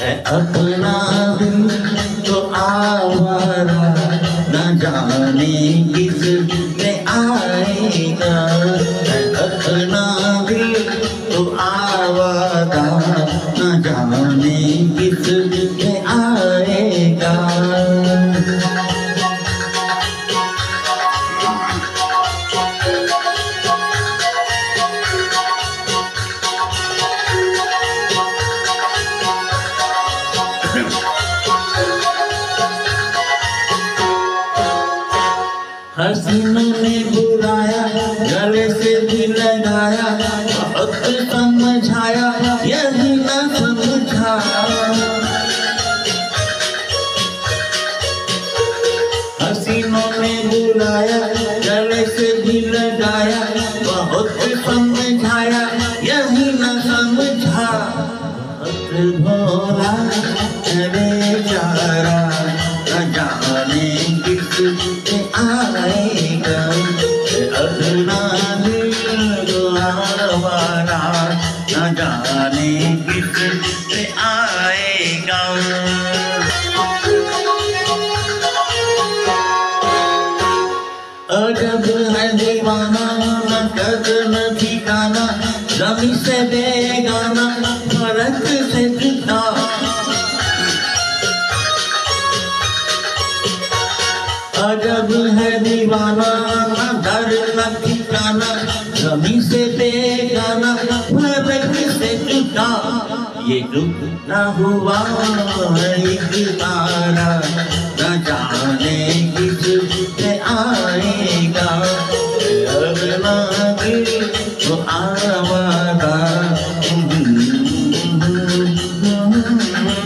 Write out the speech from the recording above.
अपना दिल तो आवारा न जाने किस पे आएगा। अपना दिल तो आवारा न जाने किस पे आएगा। हसीनों ने बुलाया, गले से भी लगाया, बहुत समझाया यही न समझा। हसीनों ने बुलाया, गले से भी लगाया, बहुत समझाया यही न समझा। बहुत भोला बेचारा न जाने किस पे आएगा। अपना दिल तो आवारा न जाने किस पे आएगा। अजब है दीवाना न कदर न ठिकाना, जमी से बेगाना फर्क से जुदा। अजब है दीवाना न दर न ठिकाना, जमी से बेगाना फर्क से जुदा। ये रुकना हुआ है एक तारा न जाने किस पे आएगा। अपना दिल तो आवारा